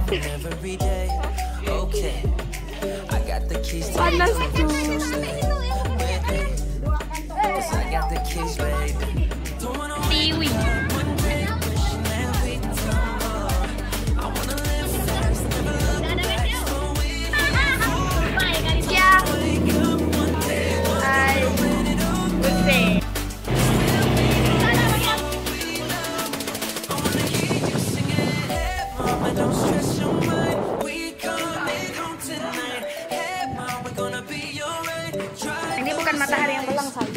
Panas tuh. Tiwi. Ini bukan matahari yang belang, say.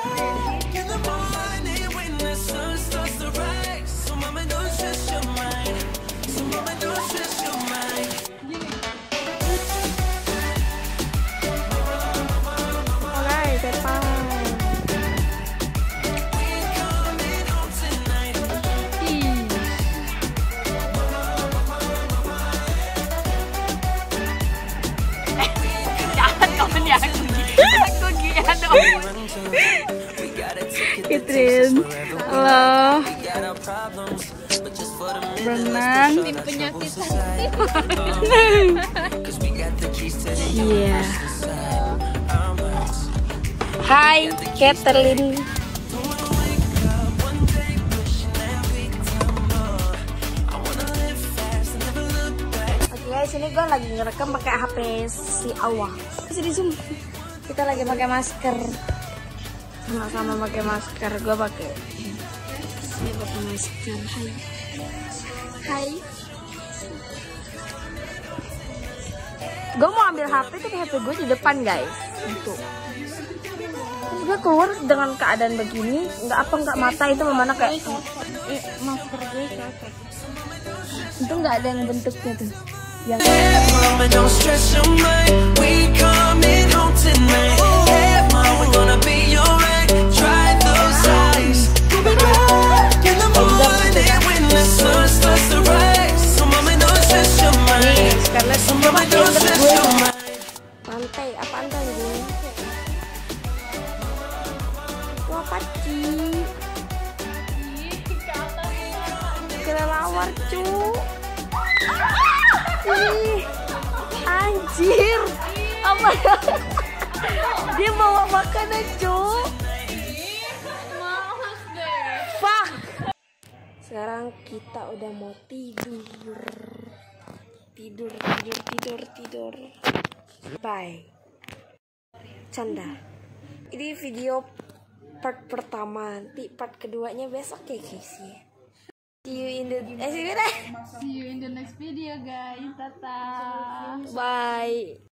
Catherine, halo. Berenang. Tim penyakit. Iya. Hai, Catherine. Oke guys, ini gue lagi ngerekam pakai HP si Awah. Sini zoom. Kita lagi pakai masker. Sama-sama pakai masker. Gue pakai. Saya pakai masker. Hai. Hai. Gue mau ambil HP tapi HP gue di depan guys. Gitu. Terus gue keluar dengan keadaan begini, nggak mata itu mana kayak masker gue cocok. Itu nggak ada yang bentuknya tuh. Yang pantai, apaan tuh ini? Wah, paci. Kelelawar, cu. Ih, anjir. Apa ya? Dia bawa makanan, cu. Fuck. Sekarang kita udah mau tidur. Tidur. Bye. Canda. Ini video part pertama. Nanti part keduanya besok ya guys ya. See you in the next video guys. Tata. Bye.